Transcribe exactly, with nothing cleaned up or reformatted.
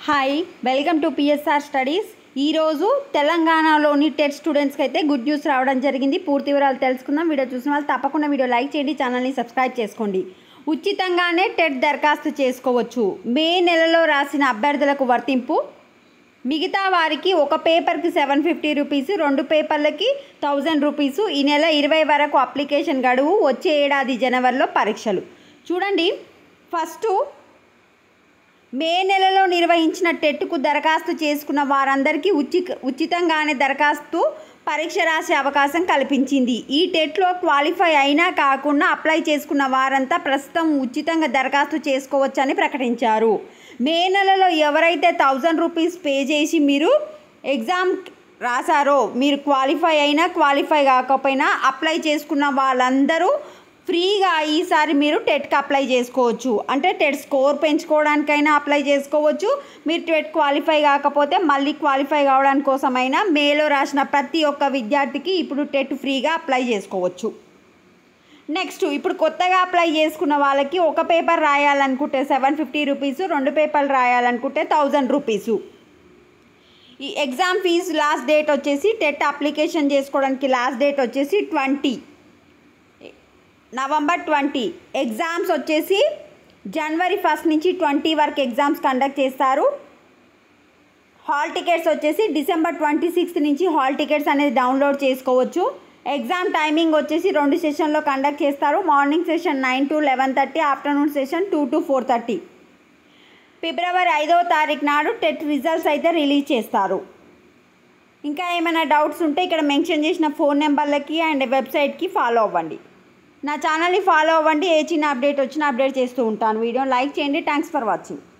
Hi welcome to PSR studies. ఈరోజు తెలంగాణలోని TET స్టూడెంట్స్కి అయితే గుడ్ న్యూస్ రావడం జరిగింది. పూర్తి వివరాలు తెలుసుకుందాం. వీడియో చూసిన వాళ్ళు తప్పకుండా వీడియో లైక్ చేయండి, ఛానల్ని సబ్స్క్రైబ్ చేసుకోండి. ఉచితంగానే టెట్ దరఖాస్తు చేసుకోవచ్చు. మే నెలలో రాసిన అభ్యర్థులకు వర్తింపు. మిగతా వారికి ఒక పేపర్కి సెవెన్ ఫిఫ్టీ రూపీస్, రెండు పేపర్లకి థౌజండ్ రూపీసు. ఈ నెల ఇరవై వరకు అప్లికేషన్ గడువు. వచ్చే ఏడాది జనవరిలో పరీక్షలు. చూడండి, ఫస్ట్ మే నెలలో నిర్వహించిన టెట్కు దరఖాస్తు చేసుకున్న వారందరికీ ఉచి ఉచితంగానే దరఖాస్తు పరీక్ష రాసే అవకాశం కల్పించింది. ఈ టెట్లో క్వాలిఫై అయినా కాకుండా అప్లై చేసుకున్న వారంతా ప్రస్తుతం ఉచితంగా దరఖాస్తు చేసుకోవచ్చని ప్రకటించారు. మే నెలలో ఎవరైతే థౌజండ్ రూపీస్ పే చేసి మీరు ఎగ్జామ్ రాసారో, మీరు క్వాలిఫై అయినా క్వాలిఫై కాకపోయినా అప్లై చేసుకున్న వాళ్ళందరూ ఫ్రీగా ఈసారి మీరు టెట్కి అప్లై చేసుకోవచ్చు. అంటే టెట్ స్కోర్ పెంచుకోవడానికైనా అప్లై చేసుకోవచ్చు. మీరు టెట్ క్వాలిఫై కాకపోతే మళ్ళీ క్వాలిఫై కావడానికి కోసమైనా మేలో రాసిన ప్రతి ఒక్క విద్యార్థికి ఇప్పుడు టెట్ ఫ్రీగా అప్లై చేసుకోవచ్చు. నెక్స్ట్, ఇప్పుడు కొత్తగా అప్లై చేసుకున్న వాళ్ళకి ఒక పేపర్ రాయాలనుకుంటే సెవెన్ ఫిఫ్టీ రూపీసు, రెండు పేపర్లు రాయాలనుకుంటే థౌజండ్ రూపీసు. ఈ ఎగ్జామ్ ఫీజు లాస్ట్ డేట్ వచ్చేసి టెట్ అప్లికేషన్ చేసుకోవడానికి లాస్ట్ డేట్ వచ్చేసి ట్వంటీ నవంబర్ ట్వంటీ. ఎగ్జామ్స్ వచ్చేసి జనవరి ఫస్ట్ నుంచి ట్వంటీ వరకు ఎగ్జామ్స్ కండక్ట్ చేస్తారు. హాల్ టికెట్స్ వచ్చేసి డిసెంబర్ ట్వంటీ సిక్స్త్ నుంచి హాల్ టికెట్స్ అనేది డౌన్లోడ్ చేసుకోవచ్చు. ఎగ్జామ్ టైమింగ్ వచ్చేసి రెండు సెషన్లో కండక్ట్ చేస్తారు. Morning session nine to eleven thirty, afternoon session two to four thirty. ఫిబ్రవరి ఐదవ తారీఖు నాడు టెట్ రిజల్ట్స్ అయితే రిలీజ్ చేస్తారు. ఇంకా ఏమైనా డౌట్స్ ఉంటే ఇక్కడ మెన్షన్ చేసిన ఫోన్ నెంబర్లకి అండ్ వెబ్సైట్కి ఫాలో అవ్వండి. నా ఛానల్ని ఫాలో అవ్వండి. ఏ చిన్న అప్డేట్ వచ్చినా అప్డేట్ చేస్తూ ఉంటాను. వీడియో లైక్ చేయండి. Thanks for watching.